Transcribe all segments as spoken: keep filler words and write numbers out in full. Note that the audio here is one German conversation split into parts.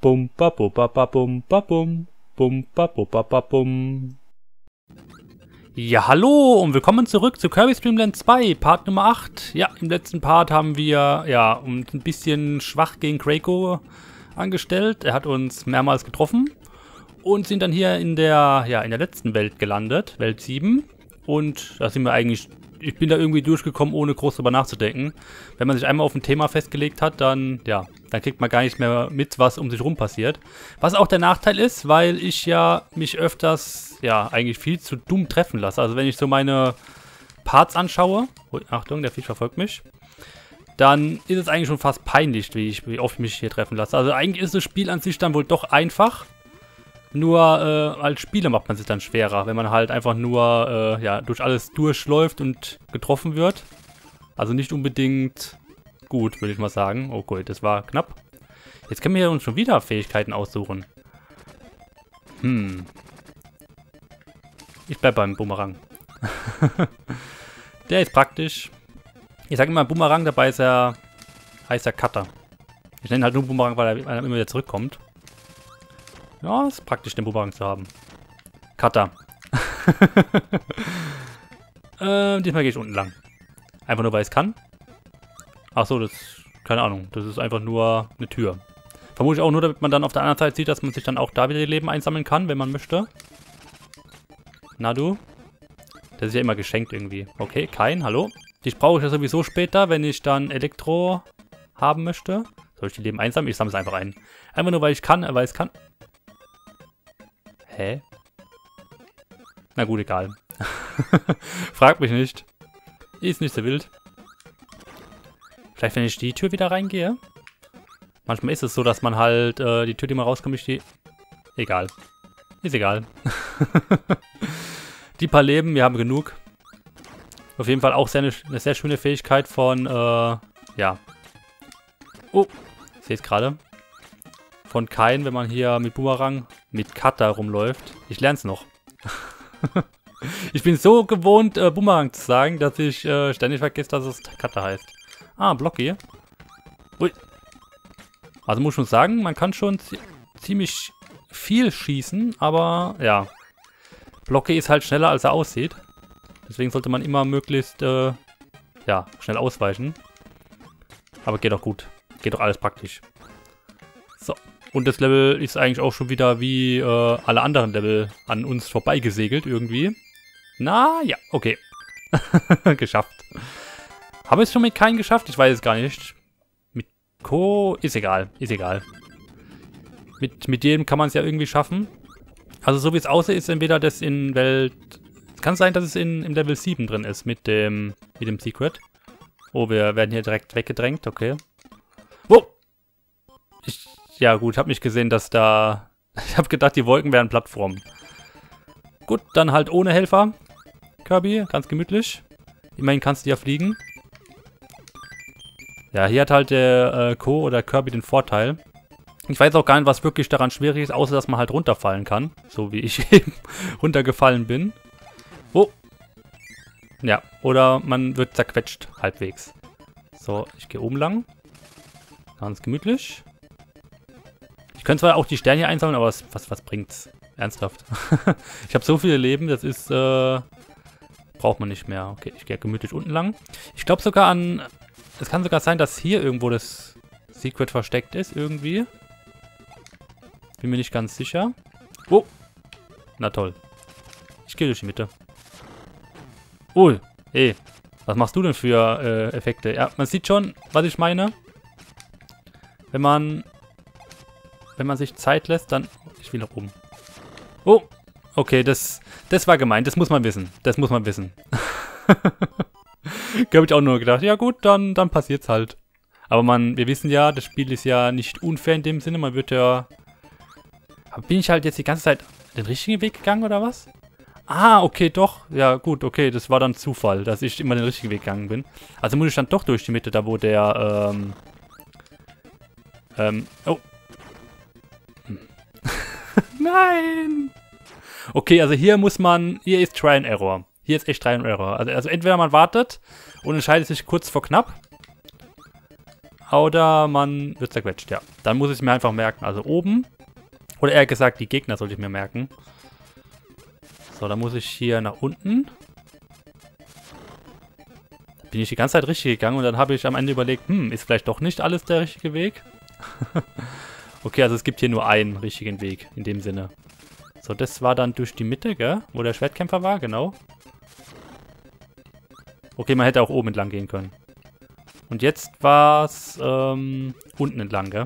Bum ba bu ba ba bum ba bum. Bum ba bu ba ba bum. Ja, hallo und willkommen zurück zu Kirby's Dream Land zwei, Part Nummer acht. Ja, im letzten Part haben wir, ja, uns ein bisschen schwach gegen Kraco angestellt. Er hat uns mehrmals getroffen und sind dann hier in der, ja, in der letzten Welt gelandet, Welt sieben. Und da sind wir eigentlich, ich bin da irgendwie durchgekommen, ohne groß drüber nachzudenken. Wenn man sich einmal auf ein Thema festgelegt hat, dann, ja, dann kriegt man gar nicht mehr mit, was um sich rum passiert. Was auch der Nachteil ist, weil ich ja mich öfters, ja, eigentlich viel zu dumm treffen lasse. Also wenn ich so meine Parts anschaue, oh, Achtung, der Fisch verfolgt mich, dann ist es eigentlich schon fast peinlich, wie, ich, wie oft ich mich hier treffen lasse. Also eigentlich ist das Spiel an sich dann wohl doch einfach. Nur äh, als Spieler macht man sich dann schwerer, wenn man halt einfach nur äh, ja, durch alles durchläuft und getroffen wird. Also nicht unbedingt gut, würde ich mal sagen. Oh gut, das war knapp. Jetzt können wir uns schon wieder Fähigkeiten aussuchen. Hm. Ich bleib beim Boomerang. Der ist praktisch. Ich sage immer Boomerang, dabei ist er, heißt er Cutter. Ich nenne halt nur Boomerang, weil er, weil er immer wieder zurückkommt. Ja, ist praktisch, den Boomerang zu haben. Cutter. äh, diesmal gehe ich unten lang. Einfach nur, weil ich es kann. Achso, das, keine Ahnung, das ist einfach nur eine Tür. Vermutlich auch nur, damit man dann auf der anderen Seite sieht, dass man sich dann auch da wieder die Leben einsammeln kann, wenn man möchte. Na du? Das ist ja immer geschenkt irgendwie. Okay, kein, hallo. Dich brauche ich ja sowieso später, wenn ich dann Elektro haben möchte. Soll ich die Leben einsammeln? Ich sammle es einfach ein. Einfach nur, weil ich kann, weil ich kann. Hä? Na gut, egal. Frag mich nicht. Ist nicht so wild. Vielleicht, wenn ich die Tür wieder reingehe. Manchmal ist es so, dass man halt äh, die Tür, die mal rauskommt, ich die... Egal. Ist egal. Die paar Leben, wir haben genug. Auf jeden Fall auch sehr eine, eine sehr schöne Fähigkeit von, äh, ja. Oh, ich sehe es gerade. Von Kain, wenn man hier mit Boomerang, mit Cutter rumläuft. Ich lerne es noch. Ich bin so gewohnt, äh, Boomerang zu sagen, dass ich äh, ständig vergesse, dass es Cutter heißt. Ah, Blocky. Ui. Also muss ich schon sagen, man kann schon ziemlich viel schießen, aber ja. Blocky ist halt schneller, als er aussieht. Deswegen sollte man immer möglichst, äh, ja, schnell ausweichen. Aber geht auch gut. Geht doch alles praktisch. So. Und das Level ist eigentlich auch schon wieder wie äh, alle anderen Level an uns vorbeigesegelt irgendwie. Na ja, okay. Geschafft. Haben wir es schon mit keinem geschafft? Ich weiß es gar nicht. Mit Co. Ist egal. Ist egal. Mit, mit jedem kann man es ja irgendwie schaffen. Also so wie es aussieht, ist entweder das in Welt... Es kann sein, dass es in, in Level sieben drin ist mit dem, mit dem Secret. Oh, wir werden hier direkt weggedrängt. Okay. Oh! Ich... Ja gut, ich habe nicht gesehen, dass da... Ich habe gedacht, die Wolken wären Plattformen. Gut, dann halt ohne Helfer. Kirby, ganz gemütlich. Immerhin kannst du ja fliegen. Ja, hier hat halt der äh, Co. oder Kirby den Vorteil. Ich weiß auch gar nicht, was wirklich daran schwierig ist, außer dass man halt runterfallen kann. So wie ich eben runtergefallen bin. Oh. Ja, oder man wird zerquetscht, halbwegs. So, ich gehe oben lang. Ganz gemütlich. Ich könnte zwar auch die Sterne hier einsammeln, aber was, was, was bringt's? Ernsthaft. Ich habe so viele Leben, das ist, äh, braucht man nicht mehr. Okay, ich gehe gemütlich unten lang. Ich glaube sogar an, es kann sogar sein, dass hier irgendwo das Secret versteckt ist, irgendwie. Bin mir nicht ganz sicher. Oh, na toll. Ich gehe durch die Mitte. Oh, ey, was machst du denn für äh, Effekte? Ja, man sieht schon, was ich meine. Wenn man... Wenn man sich Zeit lässt, dann... Ich will nach oben. Oh, okay, das, das war gemein. Das muss man wissen. Das muss man wissen. Da habe ich auch nur gedacht, ja gut, dann, dann passiert's halt. Aber man, wir wissen ja, das Spiel ist ja nicht unfair in dem Sinne. Man wird ja... Bin ich halt jetzt die ganze Zeit den richtigen Weg gegangen, oder was? Ah, okay, doch. Ja, gut, okay, das war dann Zufall, dass ich immer den richtigen Weg gegangen bin. Also muss ich dann doch durch die Mitte, da wo der, ähm... Ähm, oh. Nein! Okay, also hier muss man... Hier ist Try and Error. Hier ist echt Try and Error. Also, also entweder man wartet und entscheidet sich kurz vor knapp. oder man wird zerquetscht, ja. Dann muss ich es mir einfach merken. Also oben, oder eher gesagt, die Gegner sollte ich mir merken. So, dann muss ich hier nach unten. Bin ich die ganze Zeit richtig gegangen und dann habe ich am Ende überlegt, hm, ist vielleicht doch nicht alles der richtige Weg? Okay, also es gibt hier nur einen richtigen Weg, in dem Sinne. So, das war dann durch die Mitte, gell? Wo der Schwertkämpfer war, genau. Okay, man hätte auch oben entlang gehen können. Und jetzt war es ähm, unten entlang, gell?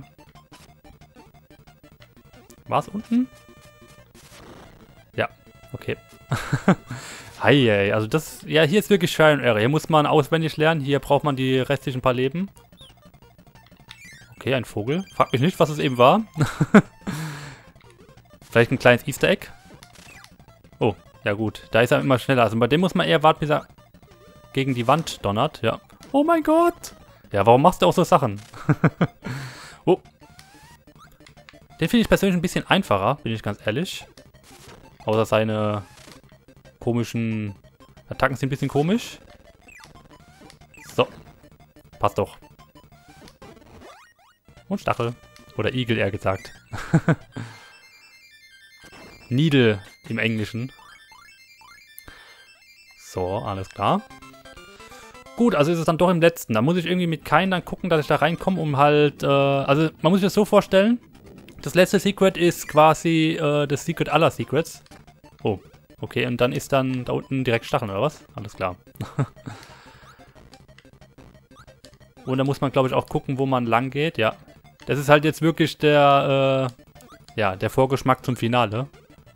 War es unten? Ja, okay. Heieiei, also das, ja, hier ist wirklich Trial and Error. Hier muss man auswendig lernen, hier braucht man die restlichen paar Leben. Okay, ein Vogel. Frag mich nicht, was es eben war. Vielleicht ein kleines Easter Egg. Oh, ja gut. Da ist er immer schneller. Also bei dem muss man eher warten, bis er gegen die Wand donnert. Ja. Oh mein Gott. Ja, warum machst du auch so Sachen? Oh. Den finde ich persönlich ein bisschen einfacher, bin ich ganz ehrlich. Außer seine komischen Attacken sind ein bisschen komisch. So. Passt doch. Und Stachel. Oder Igel, eher gesagt. Needle im Englischen. So, alles klar. Gut, also ist es dann doch im letzten. Da muss ich irgendwie mit Kain dann gucken, dass ich da reinkomme, um halt... Äh, also, man muss sich das so vorstellen. Das letzte Secret ist quasi äh, das Secret aller Secrets. Oh, okay. Und dann ist dann da unten direkt Stacheln, oder was? Alles klar. Und da muss man, glaube ich, auch gucken, wo man lang geht. Ja. Das ist halt jetzt wirklich der, äh, ja, der Vorgeschmack zum Finale.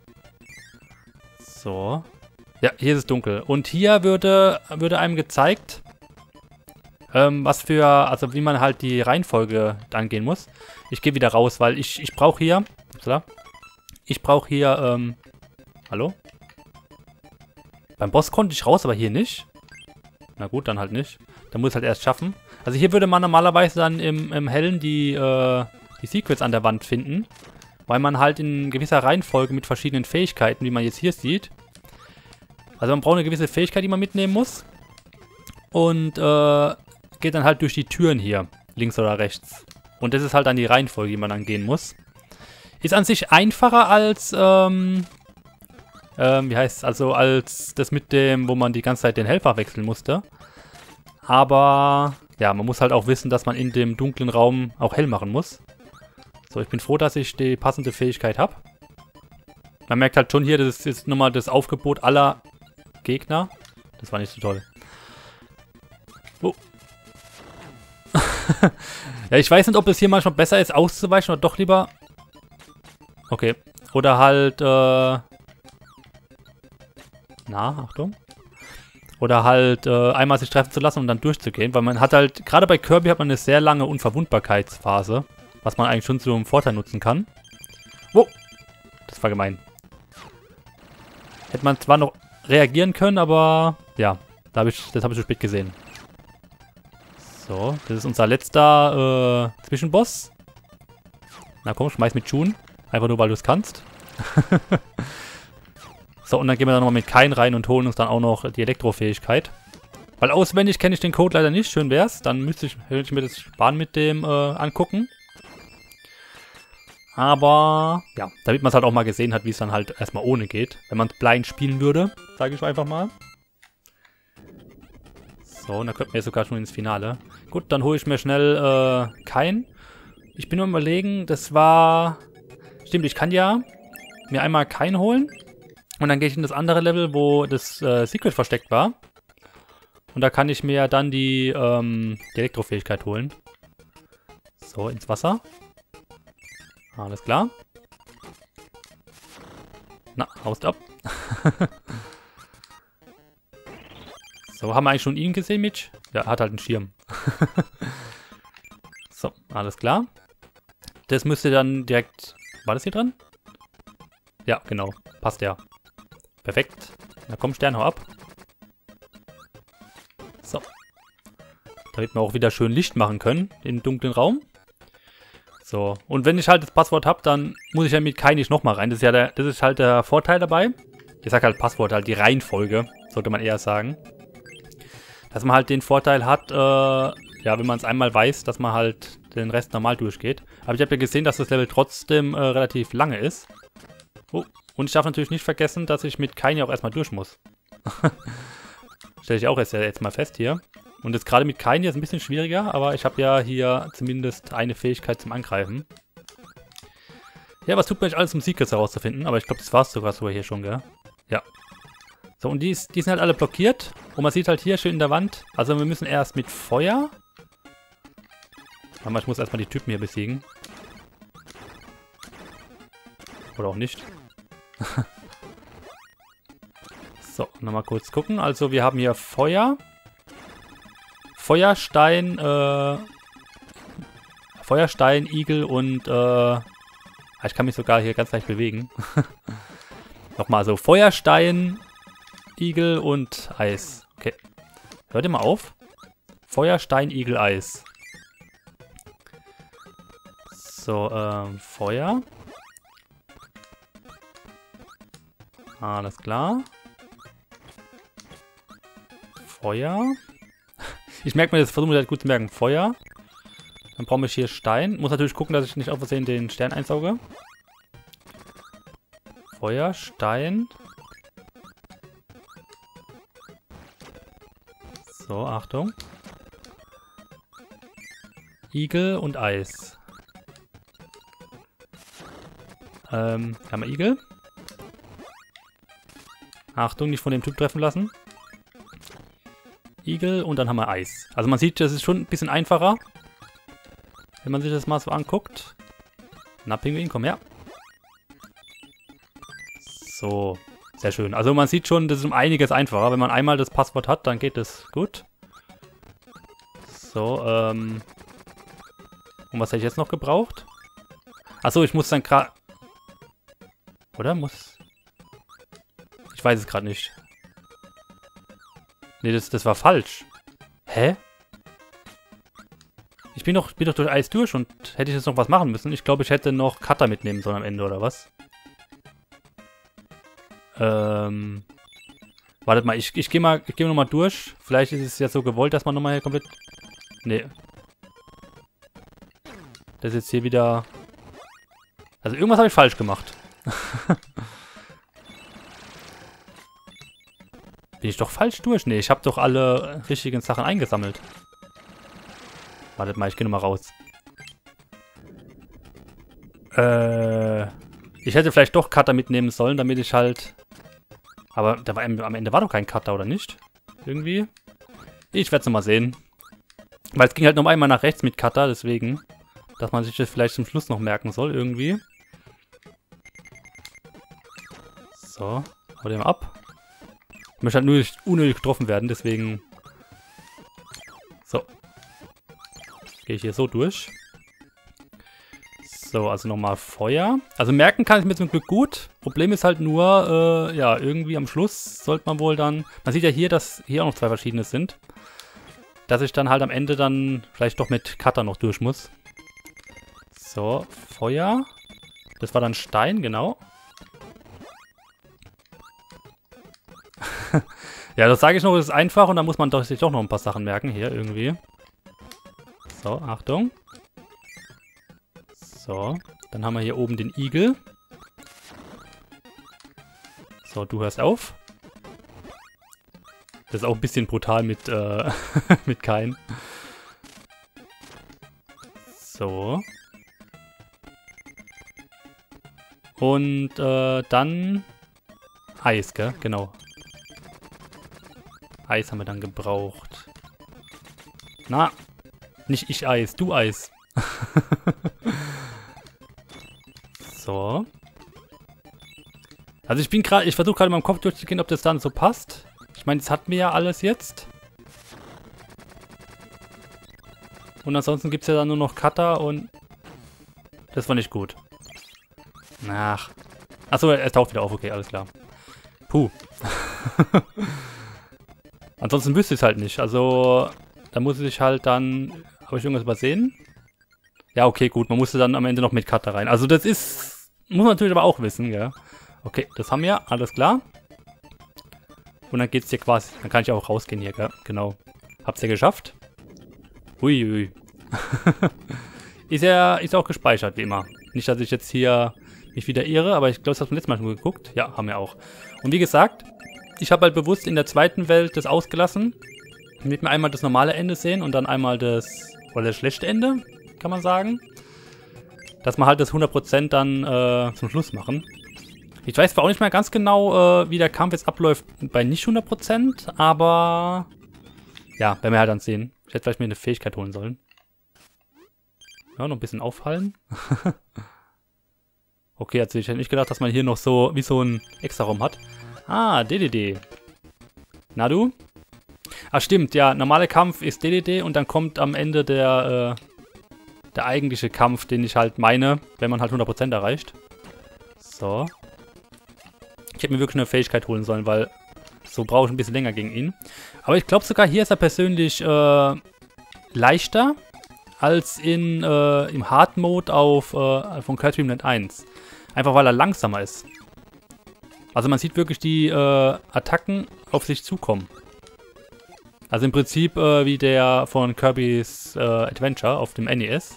So. Ja, hier ist es dunkel. Und hier würde, würde einem gezeigt, ähm, was für, also wie man halt die Reihenfolge dann gehen muss. Ich gehe wieder raus, weil ich, ich brauche hier, upsala, ich brauche hier, ähm, hallo? Beim Boss konnte ich raus, aber hier nicht. Na gut, dann halt nicht. Dann muss ich halt erst schaffen. Also hier würde man normalerweise dann im, im Hellen die, äh, die Secrets an der Wand finden. Weil man halt in gewisser Reihenfolge mit verschiedenen Fähigkeiten, wie man jetzt hier sieht. Also man braucht eine gewisse Fähigkeit, die man mitnehmen muss. Und äh, geht dann halt durch die Türen hier. Links oder rechts. Und das ist halt dann die Reihenfolge, die man dann gehen muss. Ist an sich einfacher als, ähm, ähm, wie heißt es, also als das mit dem, wo man die ganze Zeit den Helfer wechseln musste. Aber, ja, man muss halt auch wissen, dass man in dem dunklen Raum auch hell machen muss. So, ich bin froh, dass ich die passende Fähigkeit habe. Man merkt halt schon hier, das ist jetzt nochmal das Aufgebot aller Gegner. Das war nicht so toll. Oh. Ja, ich weiß nicht, ob es hier manchmal besser ist, auszuweichen oder doch lieber... Okay. Oder halt, äh... Na, Achtung. Oder halt äh, einmal sich treffen zu lassen und dann durchzugehen, weil man hat halt, gerade bei Kirby hat man eine sehr lange Unverwundbarkeitsphase, was man eigentlich schon zu einem Vorteil nutzen kann. Oh, das war gemein. Hätte man zwar noch reagieren können, aber ja, da hab ich, das habe ich zu spät gesehen. So, das ist unser letzter äh, Zwischenboss. Na komm, schmeiß mit June. Einfach nur, weil du es kannst. So, und dann gehen wir dann nochmal mit Kain rein und holen uns dann auch noch die Elektrofähigkeit. Weil auswendig kenne ich den Code leider nicht. Schön wär's. Dann müsste ich, würde ich mir das Sparen mit dem äh, angucken. Aber, ja, damit man es halt auch mal gesehen hat, wie es dann halt erstmal ohne geht. Wenn man es blind spielen würde, sage ich einfach mal. So, und dann könnten wir jetzt sogar schon ins Finale. Gut, dann hole ich mir schnell äh, Kain. Ich bin nur am Überlegen, das war... Stimmt, ich kann ja mir einmal Kain holen. Und dann gehe ich in das andere Level, wo das äh, Secret versteckt war. Und da kann ich mir dann die, ähm, die Elektrofähigkeit holen. So, ins Wasser. Alles klar. Na, haust ab. So, haben wir eigentlich schon ihn gesehen, Mitch? Ja, hat halt einen Schirm. So, alles klar. Das müsste dann direkt... War das hier dran? Ja, genau. Passt ja. Perfekt. Na komm, Stern, hau ab. So. Damit wir auch wieder schön Licht machen können im dunklen Raum. So. Und wenn ich halt das Passwort habe, dann muss ich ja mit Kain nicht nochmal rein. Das ist ja der, das ist halt der Vorteil dabei. Ich sag halt Passwort, halt die Reihenfolge, sollte man eher sagen. Dass man halt den Vorteil hat, äh, ja, wenn man es einmal weiß, dass man halt den Rest normal durchgeht. Aber ich habe ja gesehen, dass das Level trotzdem äh, relativ lange ist. Oh, und ich darf natürlich nicht vergessen, dass ich mit Kain ja auch erstmal durch muss. Stelle ich auch jetzt, jetzt mal fest hier. Und jetzt gerade mit Kain hier ist ein bisschen schwieriger, aber ich habe ja hier zumindest eine Fähigkeit zum Angreifen. Ja, was tut mir eigentlich alles, um Secrets herauszufinden? Aber ich glaube, das war es sogar so hier schon, gell? Ja. So, und die, ist, die sind halt alle blockiert. Und man sieht halt hier schön in der Wand. Also wir müssen erst mit Feuer... Aber ich muss erstmal die Typen hier besiegen. Oder auch nicht. So, nochmal kurz gucken. Also wir haben hier Feuer. Feuerstein, äh... Feuerstein, Igel und, äh... ich kann mich sogar hier ganz leicht bewegen. Nochmal so. Feuerstein, Igel und Eis. Okay. Hört ihr mal auf. Feuerstein, Igel, Eis. So, ähm, Feuer. Alles klar. Feuer. Ich merke mir das, versuche mir das gut zu merken. Feuer. Dann brauche ich hier Stein. Muss natürlich gucken, dass ich nicht auf Versehen den Stern einsauge. Feuer, Stein. So, Achtung. Igel und Eis. Ähm, haben wir Igel. Achtung, nicht von dem Typ treffen lassen. Igel und dann haben wir Eis. Also man sieht, das ist schon ein bisschen einfacher. Wenn man sich das mal so anguckt. Na, Pinguin, komm her. So, sehr schön. Also man sieht schon, das ist um einiges einfacher. Wenn man einmal das Passwort hat, dann geht das gut. So, ähm... und was hätte ich jetzt noch gebraucht? Achso, ich muss dann gerade... Oder? Muss... Ich weiß es gerade nicht. Nee, das, das war falsch. Hä? Ich bin doch, bin doch durch Eis durch und hätte ich jetzt noch was machen müssen. Ich glaube, ich hätte noch Cutter mitnehmen sollen am Ende, oder was? Ähm... Wartet mal, ich, ich gehe mal, ich geh nochmal durch. Vielleicht ist es ja so gewollt, dass man nochmal hier komplett... Nee. Das ist jetzt hier wieder... Also irgendwas habe ich falsch gemacht. Bin ich doch falsch durch? Nee, ich habe doch alle richtigen Sachen eingesammelt. Wartet mal, ich gehe nochmal raus. Äh... Ich hätte vielleicht doch Cutter mitnehmen sollen, damit ich halt... Aber da war, am Ende war doch kein Cutter, oder nicht? Irgendwie? Ich werde es nochmal sehen. Weil es ging halt noch einmal nach rechts mit Cutter, deswegen... Dass man sich das vielleicht zum Schluss noch merken soll, irgendwie. So, hau den mal ab. Ich möchte halt nur nicht unnötig getroffen werden, deswegen... So. Gehe ich hier so durch. So, also nochmal Feuer. Also merken kann ich mir zum Glück gut. Problem ist halt nur, äh, ja, irgendwie am Schluss sollte man wohl dann... Man sieht ja hier, dass hier auch noch zwei verschiedene sind. Dass ich dann halt am Ende dann vielleicht doch mit Cutter noch durch muss. So, Feuer. Das war dann Stein, genau. Ja, das sage ich noch, das ist einfach und da muss man doch, sich doch noch ein paar Sachen merken hier irgendwie. So, Achtung. So, dann haben wir hier oben den Igel. So, du hörst auf. Das ist auch ein bisschen brutal mit, äh, mit Kain. So. Und äh, dann Eis, gell? Genau. Eis haben wir dann gebraucht. Na, nicht ich Eis, du Eis. So. Also ich bin gerade, ich versuche gerade in meinem Kopf durchzugehen, ob das dann so passt. Ich meine, das hatten wir ja alles jetzt. Und ansonsten gibt es ja dann nur noch Cutter und... Das war nicht gut. Ach. Achso, er taucht wieder auf. Okay, alles klar. Puh. Ansonsten wüsste ich es halt nicht. Also, da muss ich halt dann... Habe ich irgendwas übersehen? Ja, okay, gut. Man musste dann am Ende noch mit Cutter rein. Also, das ist... Muss man natürlich aber auch wissen, ja. Okay, das haben wir. Alles klar. Und dann geht's hier quasi... Dann kann ich auch rausgehen hier, gell? Genau. Hab's ja geschafft. Uiui. Ist ja, ist auch gespeichert, wie immer. Nicht, dass ich jetzt hier mich wieder irre, aber ich glaube, das hast du letztes Mal schon geguckt. Ja, haben wir auch. Und wie gesagt, ich habe halt bewusst in der zweiten Welt das ausgelassen. Damit wir einmal das normale Ende sehen und dann einmal das, oder das schlechte Ende, kann man sagen. Dass wir halt das hundert Prozent dann äh, zum Schluss machen. Ich weiß zwar auch nicht mehr ganz genau, äh, wie der Kampf jetzt abläuft bei nicht hundert Prozent, aber ja, werden wir halt dann sehen. Ich hätte vielleicht mir eine Fähigkeit holen sollen. Ja, noch ein bisschen auffallen. Okay, also ich hätte nicht gedacht, dass man hier noch so, wie so ein Extra-Raum hat. Ah, D D D. Na du? Ah, stimmt, ja, normaler Kampf ist D D D und dann kommt am Ende der, äh, der eigentliche Kampf, den ich halt meine, wenn man halt hundert Prozent erreicht. So. Ich hätte mir wirklich eine Fähigkeit holen sollen, weil so brauche ich ein bisschen länger gegen ihn. Aber ich glaube sogar, hier ist er persönlich äh, leichter als in, äh, im Hard-Mode auf äh, von Kirby Dream Land eins. Einfach weil er langsamer ist. Also man sieht wirklich die äh, Attacken auf sich zukommen. Also im Prinzip äh, wie der von Kirby's äh, Adventure auf dem N E S.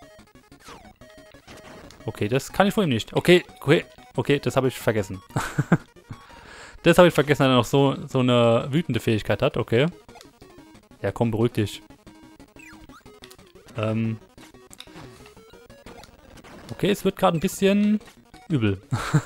Okay, das kann ich vor ihm nicht. Okay, okay, okay, das habe ich vergessen. Das habe ich vergessen, dass er noch so, so eine wütende Fähigkeit hat. Okay. Ja, komm, beruhig dich. Ähm. Okay, es wird gerade ein bisschen übel.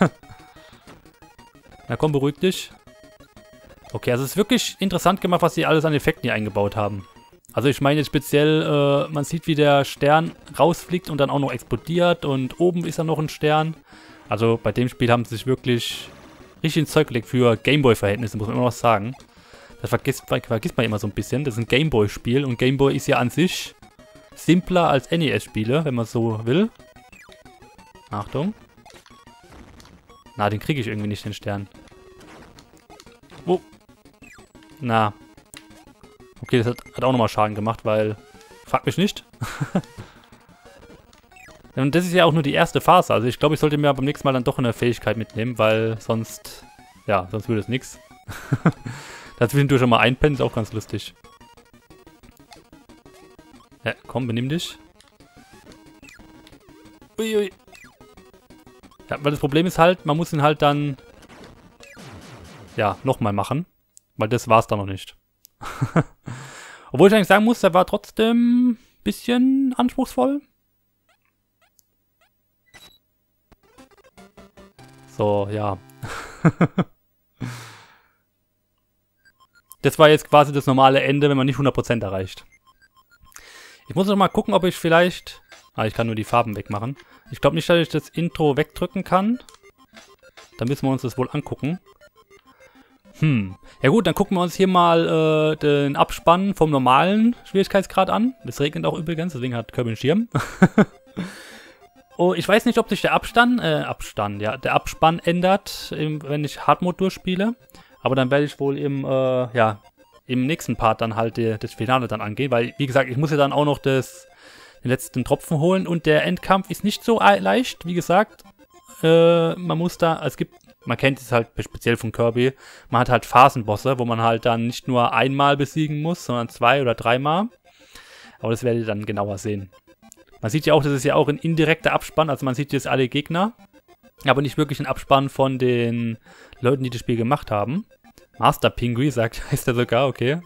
Na komm, beruhig dich. Okay, also es ist wirklich interessant gemacht, was sie alles an Effekten hier eingebaut haben. Also ich meine jetzt speziell, äh, man sieht, wie der Stern rausfliegt und dann auch noch explodiert und oben ist dann noch ein Stern. Also bei dem Spiel haben sie sich wirklich richtig ins Zeug gelegt für Gameboy-Verhältnisse, muss man immer noch sagen. Das vergisst, vergisst man immer so ein bisschen. Das ist ein Gameboy-Spiel und Gameboy ist ja an sich simpler als N E S-Spiele, wenn man so will. Achtung. Na, den kriege ich irgendwie nicht, den Stern. Oh. Na. Okay, das hat, hat auch nochmal Schaden gemacht, weil... Frag mich nicht. Und das ist ja auch nur die erste Phase. Also ich glaube, ich sollte mir beim nächsten Mal dann doch eine Fähigkeit mitnehmen, weil sonst... Ja, sonst würde es nichts. Dazwischendurch schon mal einpennen, ist auch ganz lustig. Ja, komm, benimm dich. Uiui. Ja, weil das Problem ist halt, man muss ihn halt dann... Ja, nochmal machen. Weil das war's dann noch nicht. Obwohl ich eigentlich sagen muss, der war trotzdem ein bisschen anspruchsvoll. So, ja. Das war jetzt quasi das normale Ende, wenn man nicht hundert Prozent erreicht. Ich muss noch mal gucken, ob ich vielleicht... Ah, ich kann nur die Farben wegmachen. Ich glaube nicht, dass ich das Intro wegdrücken kann. Dann müssen wir uns das wohl angucken. Hm. Ja gut, dann gucken wir uns hier mal äh, den Abspann vom normalen Schwierigkeitsgrad an. Es regnet auch übrigens, deswegen hat Kirby einen Schirm. Oh, ich weiß nicht, ob sich der Abstand, äh, Abstand, ja, der Abspann ändert, im, wenn ich Hard-Mode durchspiele. Aber dann werde ich wohl im, äh, ja, im nächsten Part dann halt die, das Finale dann angehen. Weil, wie gesagt, ich muss ja dann auch noch das, den letzten Tropfen holen. Und der Endkampf ist nicht so leicht, wie gesagt. Äh, man muss da, es gibt... Man kennt es halt speziell von Kirby. Man hat halt Phasenbosse, wo man halt dann nicht nur einmal besiegen muss, sondern zwei oder dreimal. Aber das werdet ihr dann genauer sehen. Man sieht ja auch, das ist ja auch ein indirekter Abspann. Also man sieht jetzt alle Gegner. Aber nicht wirklich ein Abspann von den Leuten, die das Spiel gemacht haben. Master Pinguin sagt, heißt er sogar, okay.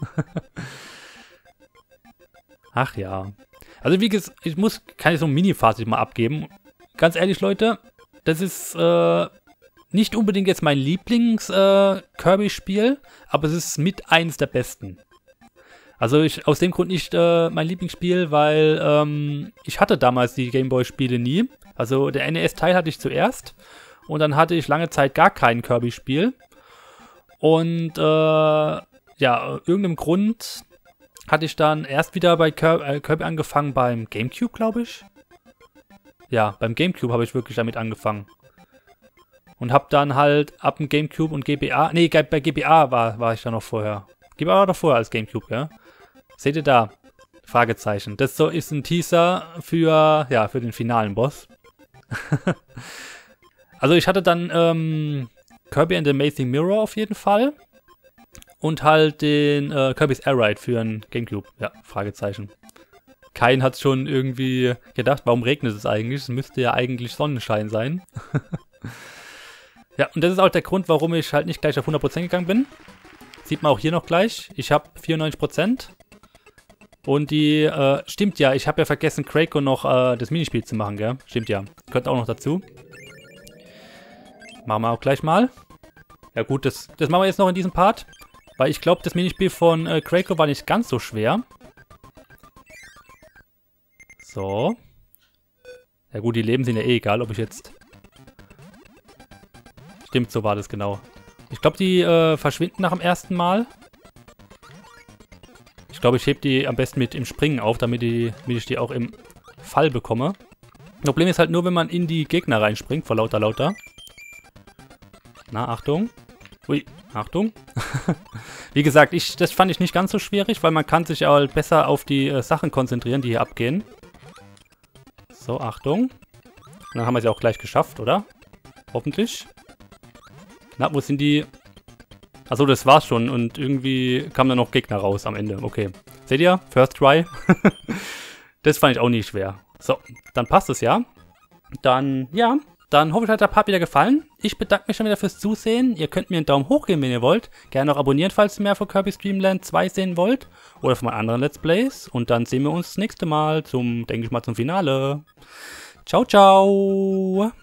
Ach ja. Also wie gesagt, ich muss, kann ich so ein Mini-Fazit mal abgeben. Ganz ehrlich, Leute, das ist, äh... nicht unbedingt jetzt mein Lieblings-Kirby-Spiel, äh, aber es ist mit eins der besten. Also ich, aus dem Grund nicht äh, mein Lieblingsspiel, weil ähm, ich hatte damals die Gameboy-Spiele nie. Also der N E S-Teil hatte ich zuerst und dann hatte ich lange Zeit gar kein Kirby-Spiel. Und äh, ja, aus irgendeinem Grund hatte ich dann erst wieder bei Kirby, äh, Kirby angefangen beim GameCube, glaube ich. Ja, beim GameCube habe ich wirklich damit angefangen. Und hab dann halt ab dem GameCube und G B A... Nee, bei G B A war, war ich da noch vorher. G B A war doch vorher als GameCube, ja? Seht ihr da? Fragezeichen. Das so ist ein Teaser für, ja, für den finalen Boss. Also ich hatte dann ähm, Kirby and the Amazing Mirror auf jeden Fall. Und halt den äh, Kirby's Air Ride für ein GameCube. Ja, Fragezeichen. Kein hat schon irgendwie gedacht, warum regnet es eigentlich? Es müsste ja eigentlich Sonnenschein sein. Ja, und das ist auch der Grund, warum ich halt nicht gleich auf hundert Prozent gegangen bin. Sieht man auch hier noch gleich. Ich habe vierundneunzig Prozent. Und die, äh, stimmt ja, ich habe ja vergessen, Kraiko noch äh, das Minispiel zu machen, gell? Stimmt ja. Gehört auch noch dazu. Machen wir auch gleich mal. Ja gut, das, das machen wir jetzt noch in diesem Part. Weil ich glaube, das Minispiel von äh, Kraiko war nicht ganz so schwer. So. Ja gut, die Leben sind ja eh egal, ob ich jetzt... Stimmt, so war das genau. Ich glaube, die äh, verschwinden nach dem ersten Mal. Ich glaube, ich hebe die am besten mit im Springen auf, damit, die, damit ich die auch im Fall bekomme. Problem ist halt nur, wenn man in die Gegner reinspringt, vor lauter lauter. Na, Achtung. Ui, Achtung. Wie gesagt, ich, das fand ich nicht ganz so schwierig, weil man kann sich auch besser auf die äh, Sachen konzentrieren, die hier abgehen. So, Achtung. Und dann haben wir sie auch gleich geschafft, oder? Hoffentlich. Na, wo sind die? Achso, das war's schon. Und irgendwie kamen dann noch Gegner raus am Ende. Okay. Seht ihr? First try. Das fand ich auch nicht schwer. So, dann passt es ja. Dann, ja. Dann hoffe ich, hat der Part wieder gefallen. Ich bedanke mich schon wieder fürs Zusehen. Ihr könnt mir einen Daumen hoch geben, wenn ihr wollt. Gerne auch abonnieren, falls ihr mehr von Kirby's Dream Land zwei sehen wollt. Oder von meinen anderen Let's Plays. Und dann sehen wir uns das nächste Mal zum, denke ich mal, zum Finale. Ciao, ciao.